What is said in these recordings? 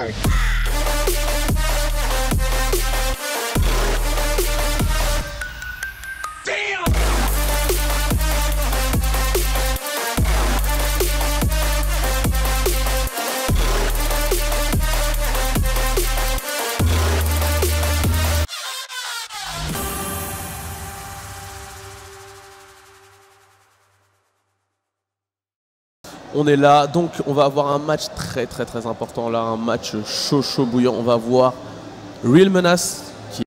On est là, donc on va avoir un match très important là, un match chaud bouillant. On va voir Real Menace qui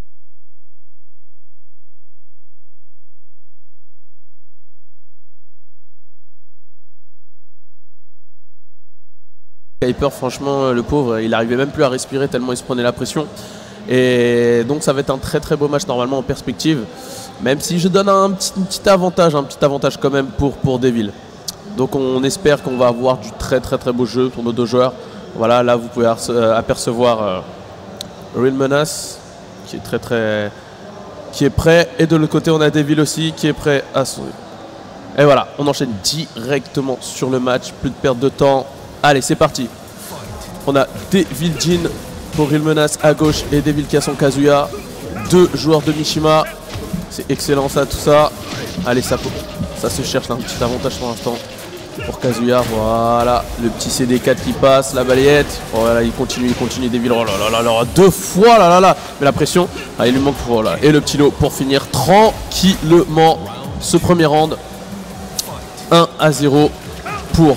Hyper, franchement le pauvre, il arrivait même plus à respirer tellement il se prenait la pression. Et donc ça va être un très beau match normalement en perspective, même si je donne un petit avantage quand même pour Devil. Donc on espère qu'on va avoir du très beau jeu pour nos deux joueurs. Voilà, là vous pouvez apercevoir Real Menace qui est qui est prêt. Et de l'autre côté on a Devil aussi qui est prêt à son... Et voilà, on enchaîne directement sur le match, plus de perte de temps. Allez, c'est parti. On a Devil Jin pour Real Menace à gauche et Devil qui a son Kazuya. Deux joueurs de Mishima. C'est excellent ça, tout ça. Allez, ça se cherche là, un petit avantage pour l'instant. Pour Kazuya, voilà, le petit CD4 qui passe, la balayette, voilà, il continue, Devil, oh là, deux fois, là, mais la pression, ah, il lui manque, voilà, et le petit lot pour finir tranquillement ce premier round, 1-0 pour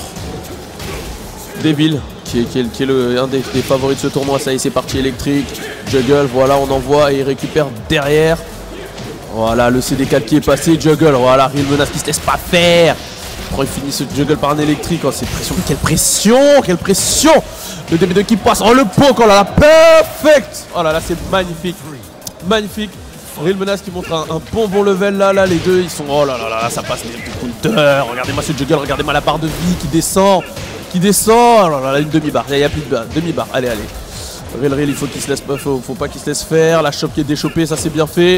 Devil, qui est un des favoris de ce tournoi. Ça y est, c'est parti, électrique, juggle, voilà, on envoie et il récupère derrière, voilà, le CD4 qui est passé, juggle, voilà, Real Menace qui se laisse pas faire. Il finit ce juggle par un électrique, oh, c'est pression, quelle pression. Le DB2 qui passe, oh le poke, oh là là, perfect. Oh là là, c'est magnifique. Real Menace qui montre un bon level là, les deux ils sont, oh là là, ça passe les counter. Regardez-moi ce juggle, regardez-moi la barre de vie qui descend, oh là là, une demi-barre, il n'y a plus de demi-barre, allez. Real, il faut qu'il se laisse, faut pas qu'il se laisse faire, la chope qui est déchopée, ça c'est bien fait.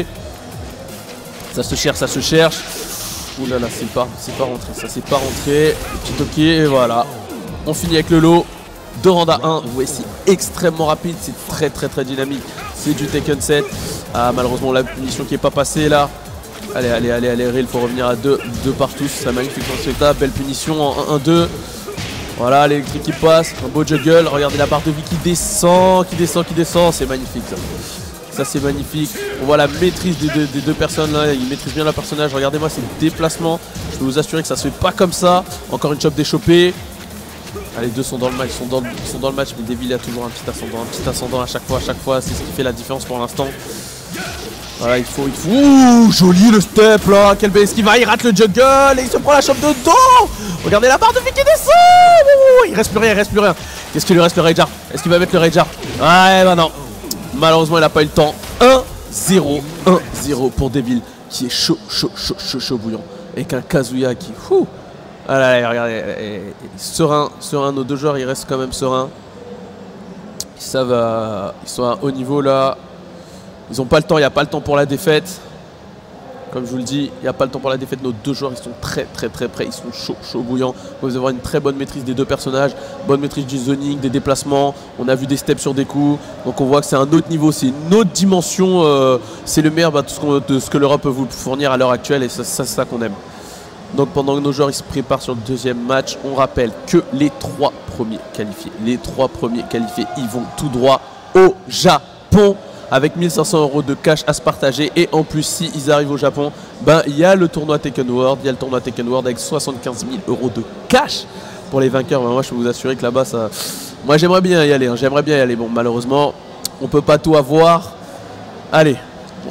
Ça se cherche. Ouh là là, c'est pas rentré, ça c'est pas rentré. Petit ok, et voilà. On finit avec le lot. 2 rounds à 1. Vous voyez, c'est extrêmement rapide, c'est très dynamique. C'est du Tekken 7. Ah, malheureusement, la punition qui est pas passée là. Allez, Real, faut revenir à 2 partout. C'est magnifique dans belle punition en 1-2. Voilà, l'électrique qui passe. Un beau juggle. Regardez la barre de vie qui descend. C'est magnifique ça. Ça c'est magnifique, on voit la maîtrise des deux personnes là, ils maîtrisent bien leur personnage, regardez-moi ces déplacements, je peux vous assurer que ça se fait pas comme ça. Encore une chope déchopée. Allez, les deux sont dans le match, sont dans le match, mais Devil a toujours un petit ascendant à chaque fois, c'est ce qui fait la différence pour l'instant. Voilà, il faut... Ouh, joli le step là, quel bel esquive, il rate le juggle et il se prend la chope de dos. Regardez la barre de vie qui descend. Ouh, il reste plus rien. Qu'est-ce qu'il lui reste le Ragear? Est-ce qu'il va mettre le Ragear? Ouais, bah non. Malheureusement, il n'a pas eu le temps. 1-0 pour Devil qui est chaud bouillant. Avec un Kazuya qui... Allez, regardez, serein, nos deux joueurs, ils restent quand même sereins. Ils savent, ils sont à haut niveau là. Ils n'ont pas le temps, il n'y a pas le temps pour la défaite. Comme je vous le dis, il n'y a pas le temps pour la défaite. Nos deux joueurs, ils sont très prêts. Ils sont chaud bouillants. Vous allez avoir une très bonne maîtrise des deux personnages. Bonne maîtrise du zoning, des déplacements. On a vu des steps sur des coups. Donc on voit que c'est un autre niveau, c'est une autre dimension. C'est le meilleur de ce que l'Europe peut vous fournir à l'heure actuelle. Et c'est ça qu'on aime. Donc pendant que nos joueurs ils se préparent sur le deuxième match, on rappelle que les 3 premiers qualifiés, ils vont tout droit au Japon. Avec 1500 € de cash à se partager. Et en plus, si ils arrivent au Japon, ben il y a le tournoi Tekken World. Avec 75 000 € de cash pour les vainqueurs. Ben, moi, je peux vous assurer que là-bas, ça... Moi, j'aimerais bien y aller. Bon, malheureusement, on peut pas tout avoir. Allez. Bon.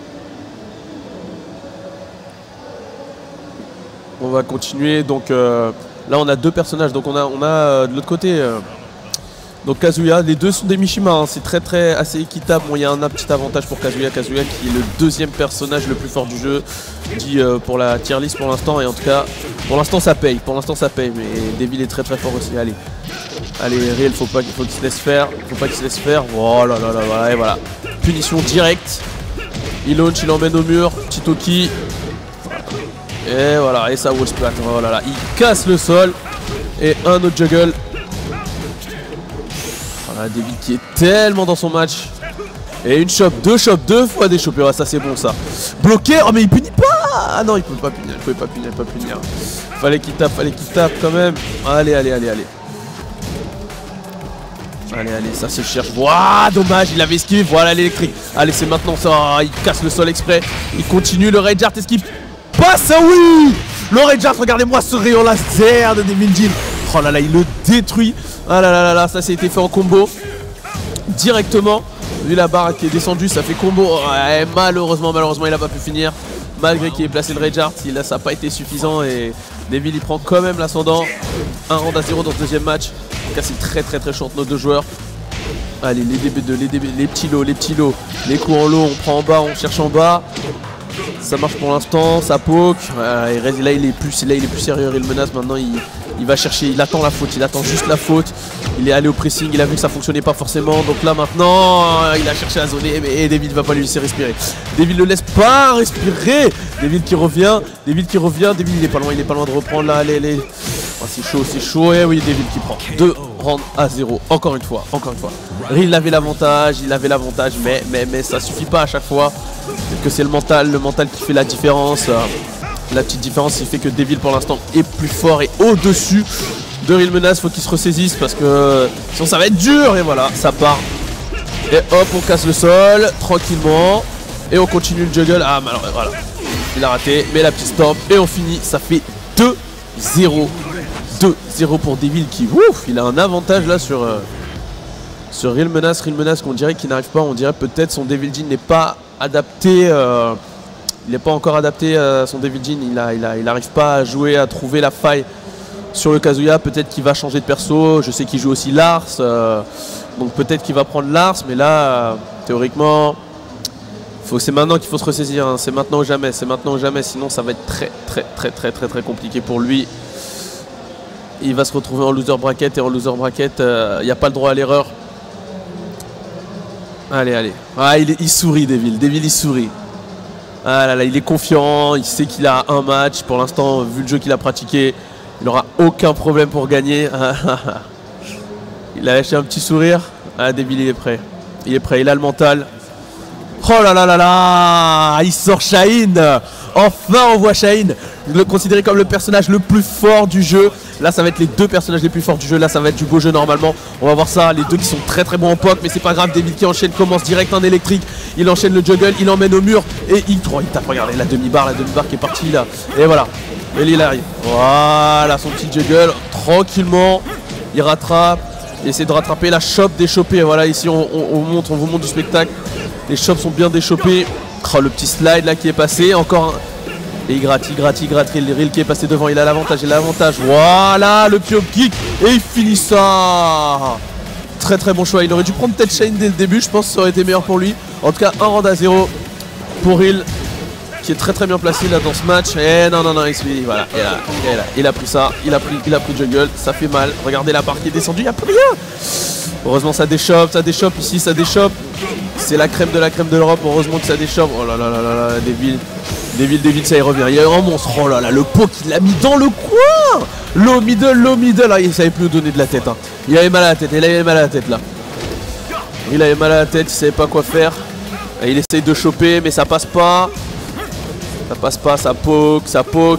On va continuer. Donc là, on a 2 personnages. Donc on a de l'autre côté... Donc Kazuya, les deux sont des Mishima, hein. C'est assez équitable. Bon, il y a un petit avantage pour Kazuya qui est le deuxième personnage le plus fort du jeu, dit pour la tier list pour l'instant. Et en tout cas, pour l'instant ça paye, mais Devil est très fort aussi. Allez, Real, faut qu'il se laisse faire, Oh là là, et voilà, punition directe. Il launch, il emmène au mur, petit Toki. Et voilà, et ça wall splat. Oh là là, il casse le sol et un autre juggle. Ah, Devil qui est tellement dans son match. Et une chope, deux fois des chopés. Ouais, ça c'est bon ça. Bloqué. Oh mais il punit pas. Ah non, il peut pas punir. Il pouvait pas punir. Fallait qu'il tape quand même. Allez. Allez, ça se cherche. Ouah, dommage, il avait esquivé. Voilà l'électrique. Allez, c'est maintenant ça. Il casse le sol exprès. Il continue. Le Rage Art esquive. Passe, ah oui. Le Rage Art, regardez-moi ce rayon laser de Devil Jin. Oh là là, il le détruit. Ah là, ça s'est été fait en combo. Directement. Vu la barre qui est descendue, ça fait combo. Ouais, malheureusement, il a pas pu finir. Malgré qu'il ait placé le Rage Art, ça n'a pas été suffisant. Et Devil, il prend quand même l'ascendant. Un round à 0 dans ce deuxième match. En tout cas, c'est très short nos deux joueurs. Allez, les DB2, les petits lots. Les coups en lot, on prend en bas, on cherche en bas. Ça marche pour l'instant, ça poke. Là, il est plus sérieux. Il menace maintenant. Il va chercher, il attend la faute, il attend juste la faute. Il est allé au pressing, il a vu que ça fonctionnait pas forcément. Donc là maintenant, il a cherché à zoner, mais Devil va pas lui laisser respirer. Devil ne laisse pas respirer. Devil qui revient. Devil il est pas loin de reprendre là. Allez. Oh, c'est chaud. Et oui, Devil qui prend 2 rounds à 0. Encore une fois. Rill avait l'avantage, mais ça suffit pas à chaque fois. Peut-être que c'est le mental qui fait la différence. La petite différence, c'est fait que Devil pour l'instant est plus fort et au-dessus de Real Menace. Faut qu'il se ressaisisse parce que sinon ça va être dur. Et voilà, ça part. Et hop, on casse le sol tranquillement. Et on continue le juggle. Ah, malheureusement, voilà. Il a raté, mais la petite stop. Et on finit, ça fait 2-0. 2-0 pour Devil qui, ouf, il a un avantage là sur Real Menace. Real Menace qu'on dirait qu'il n'arrive pas. On dirait peut-être son Devil Jin n'est pas adapté. Il n'est pas encore adapté à son Devil Jin, il n'arrive pas à jouer, à trouver la faille sur le Kazuya. Peut-être qu'il va changer de perso, je sais qu'il joue aussi Lars, donc peut-être qu'il va prendre Lars, mais là, théoriquement, c'est maintenant qu'il faut se ressaisir, hein. C'est maintenant ou jamais, sinon ça va être très compliqué pour lui. Il va se retrouver en loser bracket, et en loser bracket, il n'y a pas le droit à l'erreur. Allez. Ah, il sourit, Devil il sourit. Ah là là, il est confiant, il sait qu'il a un match. Pour l'instant, vu le jeu qu'il a pratiqué, il n'aura aucun problème pour gagner. Il a lâché un petit sourire. Ah, Devil, il est prêt, il a le mental. Oh là là, il sort Shaheen. Enfin, on voit Shaheen, le considéré comme le personnage le plus fort du jeu. Là, ça va être les deux personnages les plus forts du jeu. Là, ça va être du beau jeu normalement. On va voir ça. Les deux qui sont très bons en poke, mais c'est pas grave. Devil qui enchaîne, commence direct en électrique. Il enchaîne le juggle, il emmène au mur et il tape. Regardez la demi-barre qui est partie là. Et voilà. Et il arrive. Voilà son petit juggle. Tranquillement, il rattrape. Il essaie de rattraper la chope déchopée. Voilà, ici on vous montre du spectacle. Les chopes sont bien déchopées. Oh, le petit slide là qui est passé. Encore un. Et il gratte, Rill qui est passé devant, il a l'avantage, Voilà, le pio kick, et il finit ça. Très bon choix, il aurait dû prendre peut-être Shaheen dès le début, je pense que ça aurait été meilleur pour lui. En tout cas, un round à 0 pour Rill, qui est très bien placé là dans ce match. Et non, voilà, il a pris ça, il a pris juggle, ça fait mal. Regardez la barre qui est descendue, il n'y a plus rien. Heureusement ça déchoppe ici, ça déchoppe. C'est la crème de l'Europe, heureusement que ça déchoppe. Oh là là, Devil, ça y revient. Il y a un monstre. Oh là là, le pot qu'il l'a mis dans le coin. Low middle. Ah, il savait plus où donner de la tête. Hein. Il avait mal à la tête. Il avait mal à la tête, il savait pas quoi faire. Et il essaye de choper, mais ça passe pas. Ça poke.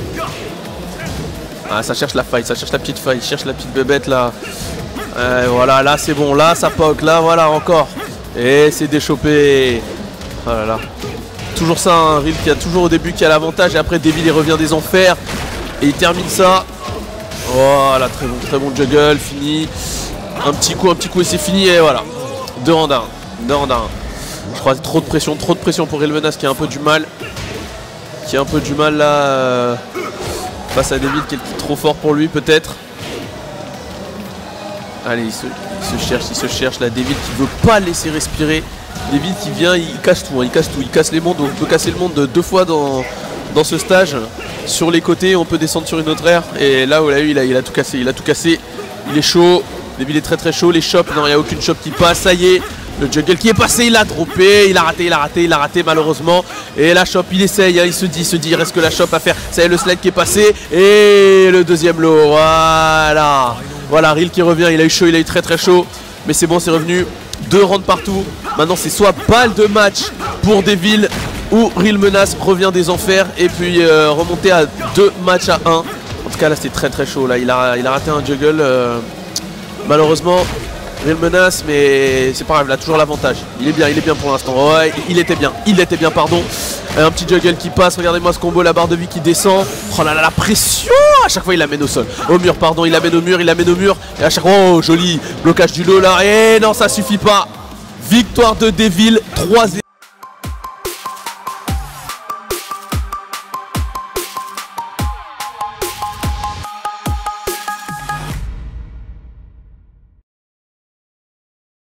Ah, ça cherche la faille, ça cherche la petite faille, cherche la petite bébête là. Voilà, là c'est bon, là ça poke, là voilà encore. Et c'est déchopé. Oh là là. Toujours ça, hein, Rill qui a toujours au début qui a l'avantage et après Devil il revient des enfers et il termine ça. Voilà, très bon juggle, fini. Un petit coup et c'est fini et voilà. 2 rounds à 1. Je crois que trop de pression pour Real Menace qui a un peu du mal. Là face à Devil qui est trop fort pour lui peut-être. Allez, il se cherche là, Devil qui veut pas laisser respirer. Devil qui vient, il casse tout, il casse les mondes. On peut casser le monde 2 fois dans ce stage. Sur les côtés, on peut descendre sur une autre aire. Et là où il a tout cassé, il est chaud. Devil est très chaud. Les chops, non, il n'y a aucune chop qui passe. Ça y est, le juggle qui est passé, il a droppé. Il a raté malheureusement. Et la chop, il essaye, hein, il se dit, il reste que la chop à faire. Ça y est, le slide qui est passé. Et le deuxième lot, voilà, Rill qui revient, il a eu chaud, il a eu très chaud. Mais c'est bon, c'est revenu. 2 rounds partout. Maintenant, c'est soit balle de match pour Devil ou Real Menace revient des enfers. Et puis remonter à 2 matchs à 1. En tout cas, là, c'était très très chaud. Là, il a raté un juggle. Malheureusement, Real Menace, mais c'est pas grave, il a toujours l'avantage. Il est bien pour l'instant. Ouais, il était bien, pardon. Un petit juggle qui passe, regardez-moi ce combo, la barre de vie qui descend. Oh là là, la pression! À chaque fois, il l'amène au sol. Au mur, pardon, il l'amène au mur. Et à chaque fois, oh, joli blocage du lot là. Et non, ça suffit pas. Victoire de Devil, 3-0.